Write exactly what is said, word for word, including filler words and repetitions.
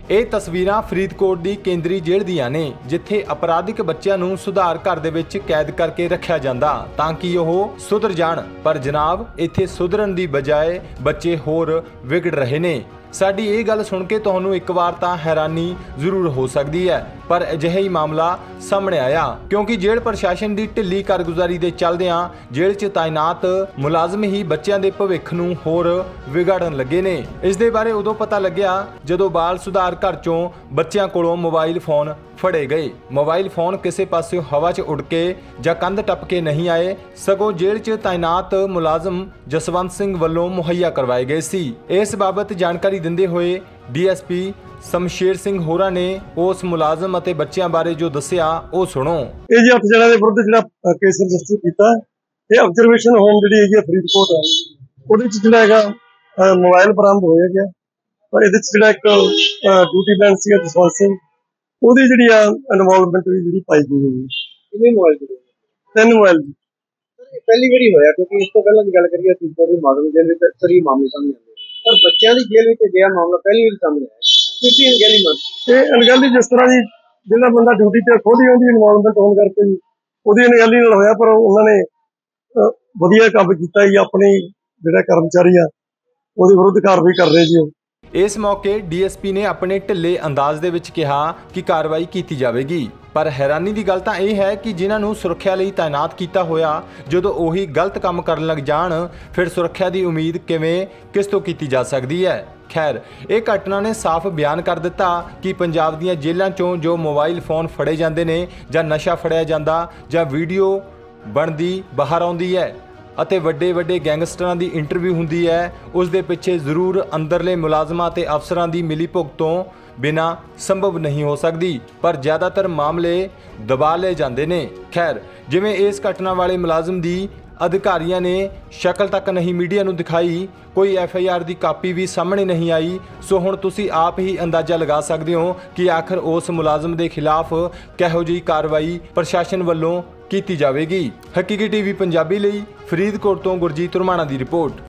ਇਹ ਤਸਵੀਰਾਂ ਫਰੀਦਕੋਟ ਦੀ ਕੇਂਦਰੀ ਜੇਲ੍ਹ ਦੀਆਂ ਨੇ, ਜਿੱਥੇ ਅਪਰਾਧਿਕ ਬੱਚਿਆਂ ਨੂੰ ਸੁਧਾਰ ਘਰ ਦੇ ਵਿੱਚ ਕੈਦ ਕਰਕੇ ਰੱਖਿਆ ਜਾਂਦਾ ਤਾਂ ਕਿ ਉਹ ਸੁਧਰ ਜਾਣ। ਪਰ ਜਨਾਬ, ਇੱਥੇ ਸੁਧਰਨ ਦੀ ਬਜਾਏ ਬੱਚੇ ਹੋਰ ਵਿਗੜ ਰਹੇ ਨੇ। ਸਾਡੀ ਇਹ ਗੱਲ ਸੁਣ ਕੇ ਤੁਹਾਨੂੰ ਇੱਕ ਵਾਰ ਤਾਂ ਹੈਰਾਨੀ ਜ਼ਰੂਰ ਹੋ ਸਕਦੀ ਹੈ, ਪਰ ਅਜਿਹਾ ਹੀ ਮਾਮਲਾ ਸਾਹਮਣੇ ਆਇਆ ਕਿਉਂਕਿ ਜੇਲ੍ਹ ਪ੍ਰਸ਼ਾਸਨ ਦੀ ਢਿੱਲੀ ਕਾਰਗੁਜ਼ਾਰੀ ਦੇ ਚੱਲਦਿਆਂ ਜੇਲ੍ਹ 'ਚ ਤਾਇਨਾਤ ਮੁਲਾਜ਼ਮ ਹੀ ਬੱਚਿਆਂ ਦੇ ਭਵਿੱਖ ਨੂੰ ਹੋਰ ਵਿਗਾੜਨ ਲੱਗੇ ਨੇ। ਇਸ ਦੇ ਬਾਰੇ ਉਦੋਂ ਪਤਾ ਲੱਗਿਆ ਜਦੋਂ ਬਾਲ ਸੁਧਾਰ ਘਰ ਚੋਂ ਬੱਚਿਆਂ ਕੋਲੋਂ ਮੋਬਾਈਲ ਫੋਨ ਫੜੇ ਗਏ। ਮੋਬਾਈਲ ਫੋਨ ਕਿਸੇ ਪਾਸਿਓਂ ਹਵਾ 'ਚ ਉੱਡ ਕੇ ਜਾਂ ਕੰਧ ਟੱਪ ਕੇ ਨਹੀਂ ਆਏ, ਸਗੋਂ ਜੇਲ੍ਹ 'ਚ ਤਾਇਨਾਤ ਮੁਲਾਜ਼ਮ ਜਸਵੰਤ ਸਿੰਘ ਵੱਲੋਂ ਮੁਹੱਈਆ ਕਰਵਾਏ ਗਏ ਸੀ। ਇਸ ਬਾਬਤ ਜਾਣਕਾਰੀ ਦਿੰਦੇ ਹੋਏ D S P Shamsher Singh ਹੋਰਾਂ ਨੇ ਉਸ ਮੁਲਾਜ਼ਮ ਅਤੇ ਬੱਚਿਆਂ ਬਾਰੇ ਜੋ ਦੱਸਿਆ ਉਹ ਸੁਣੋ। ਇਹ ਜੀ ਅੱਠ ਜਣਾਂ ਦੇ ਵਿਰੁੱਧ ਜਿਹੜਾ ਕੇਸ ਰਜਿਸਟਰ ਕੀਤਾ, ਇਹ ਆਬਜ਼ਰਵੇਸ਼ਨ ਹੋਮ ਜਿਹੜੀ ਹੈਗੀ ਫਰੀਦਕੋਟ ਹੈ, ਉਹਦੇ ਵਿੱਚ ਜਿਹੜਾ ਹੈਗਾ ਮੋਬਾਈਲ ਬਰਾਮਦ ਹੋਇਆ ਗਿਆ। ਪਰ ਇਹਦੇ ਵਿੱਚ ਜਿਹੜਾ ਇੱਕ ਡਿਊਟੀ ਮੈਨ ਸੀਗਾ ਜਸਵੰਤ ਸਿੰਘ, ਉਹਦੀ ਜਿਹੜੀ ਆ ਇਨਵੋਲਵਮੈਂਟ ਵੀ ਜਿਹੜੀ ਪਾਈ ਗਈ ਹੈ। ਕਿੰਨੇ ਮੋਬਾਈਲ ਦੇ ਤਿੰਨ ਮੋਬਾਈਲ ਜੀ ਪਹਿਲੀ ਵਾਰੀ ਹੋਇਆ, ਕਿਉਂਕਿ ਇਸ ਤੋਂ ਪਹਿਲਾਂ ਦੀ ਗੱਲ ਕਰੀਏ ਫਰੀਦਕੋਟ ਦੀ ਮਾਡਲ ਜੇਲ੍ਹ ਵਿੱਚ ਅਕਸਰ ਹੀ ਮਾਮਲੇ ਸਾਹਮਣੇ ਆਉਂਦੇ, ਪਰ ਬੱਚਿਆਂ ਦੀ ਜੇਲ੍ਹ ਵਿੱਚ ਗਿਆ ਮਾਮਲਾ ਪਹਿਲੀ ਵਾਰੀ ਸਾਹਮਣੇ ਆਇਆ। ਕਿਉਂਕਿ ਅਣਗਹਿਲੀ ਮੰਨ ਇਹ ਅਣਗਹਿਲੀ ਜਿਸ ਤਰ੍ਹਾਂ ਦੀ ਜਿਹੜਾ ਬੰਦਾ ਡਿਊਟੀ ਤੇ ਖੁਦ ਹੀ ਉਹਦੀ ਇਨਵੋਲਵਮੈਂਟ ਹੋਣ ਕਰਕੇ ਜੀ ਉਹਦੀ ਅਣਗਹਿਲੀ ਨਾਲ ਹੋਇਆ, ਪਰ ਉਹਨਾਂ ਨੇ ਵਧੀਆ ਕੰਮ ਕੀਤਾ ਜੀ। ਆਪਣੀ ਜਿਹੜਾ ਕਰਮਚਾਰੀ ਆ ਉਹਦੇ ਵਿਰੁੱਧ ਕਾਰਵਾਈ ਕਰ ਰਹੇ ਜੀ ਉਹ। ਇਸ ਮੌਕੇ ਡੀ ਐਸ ਪੀ ਨੇ ਆਪਣੇ ਢਿੱਲੇ ਅੰਦਾਜ਼ ਦੇ ਵਿੱਚ ਕਿਹਾ ਕਿ ਕਾਰਵਾਈ ਕੀਤੀ ਜਾਵੇਗੀ, ਪਰ ਹੈਰਾਨੀ ਦੀ ਗੱਲ ਤਾਂ ਇਹ ਹੈ ਕਿ ਜਿਨ੍ਹਾਂ ਨੂੰ ਸੁਰੱਖਿਆ ਲਈ ਤਾਇਨਾਤ ਕੀਤਾ ਹੋਇਆ ਜਦੋਂ ਉਹੀ ਗਲਤ ਕੰਮ ਕਰਨ ਲੱਗ ਜਾਣ, ਫਿਰ ਸੁਰੱਖਿਆ ਦੀ ਉਮੀਦ ਕਿਵੇਂ ਕਿਸ ਤੋਂ ਕੀਤੀ ਜਾ ਸਕਦੀ ਹੈ। ਖੈਰ, ਇਹ ਘਟਨਾ ਨੇ ਸਾਫ਼ ਬਿਆਨ ਕਰ ਦਿੱਤਾ ਕਿ ਪੰਜਾਬ ਦੀਆਂ ਜੇਲ੍ਹਾਂ 'ਚੋਂ ਜੋ ਮੋਬਾਈਲ ਫੋਨ ਫੜੇ ਜਾਂਦੇ ਨੇ ਜਾਂ ਨਸ਼ਾ ਫੜਿਆ ਜਾਂਦਾ ਜਾਂ ਵੀਡੀਓ ਬਣਦੀ ਬਾਹਰ ਆਉਂਦੀ ਹੈ ਅਤੇ ਵੱਡੇ ਵੱਡੇ ਗੈਂਗਸਟਰਾਂ ਦੀ ਇੰਟਰਵਿਊ ਹੁੰਦੀ ਹੈ, ਉਸ ਦੇ ਪਿੱਛੇ ਜ਼ਰੂਰ ਅੰਦਰਲੇ ਮੁਲਾਜ਼ਮਾਂ ਤੇ ਅਫਸਰਾਂ ਦੀ ਮਿਲੀ ਭੁਗਤ ਤੋਂ ਬਿਨਾਂ ਸੰਭਵ ਨਹੀਂ ਹੋ ਸਕਦੀ, ਪਰ ਜ਼ਿਆਦਾਤਰ ਮਾਮਲੇ ਦਬਾ ਲਏ ਜਾਂਦੇ ਨੇ। ਖੈਰ, ਜਿਵੇਂ ਇਸ ਘਟਨਾ ਵਾਲੇ ਮੁਲਾਜ਼ਮ ਦੀ ਅਧਿਕਾਰੀਆਂ ਨੇ ਸ਼ਕਲ ਤੱਕ ਨਹੀਂ ਮੀਡੀਆ ਨੂੰ ਦਿਖਾਈ, ਕੋਈ ਐਫ ਆਈ ਆਰ ਦੀ ਕਾਪੀ ਵੀ ਸਾਹਮਣੇ ਨਹੀਂ ਆਈ, ਸੋ ਹੁਣ ਤੁਸੀਂ ਆਪ ਹੀ ਅੰਦਾਜ਼ਾ ਲਗਾ ਸਕਦੇ ਹੋ ਕਿ ਆਖਰ ਉਸ ਮੁਲਾਜ਼ਮ ਦੇ ਖਿਲਾਫ ਕਿਹੋ ਜਿਹੀ ਕਾਰਵਾਈ ਪ੍ਰਸ਼ਾਸਨ ਵੱਲੋਂ ਕੀਤੀ ਜਾਵੇਗੀ। ਹਕੀਕੀ ਟੀਵੀ ਪੰਜਾਬੀ ਲਈ ਫਰੀਦਕੋਟ ਤੋਂ ਗੁਰਜੀਤ ਰੁਮਾਣਾ ਦੀ ਰਿਪੋਰਟ।